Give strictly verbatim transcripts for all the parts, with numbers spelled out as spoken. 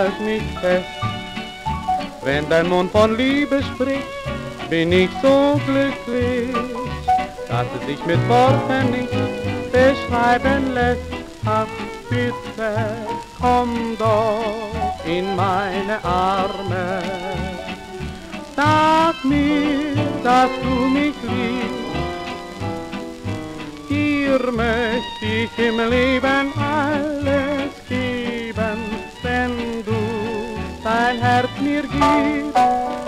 halt mich fest. Wenn dein Mund von Liebe spricht, bin ich so glücklich, dass es sich mit Worten nicht beschreiben lässt. Ach bitte, komm doch in meine Arme. Sag mir, dass du mich liebst. Dir möchte ich im Leben alles geben, wenn du dein Herz mir gibst.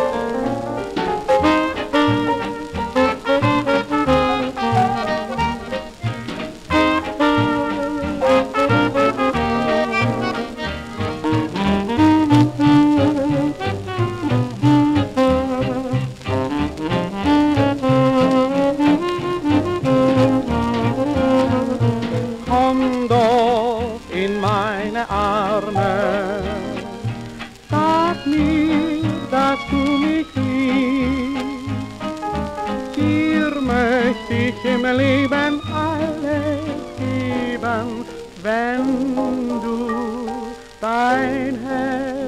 Im Leben alles geben, wenn du dein Herz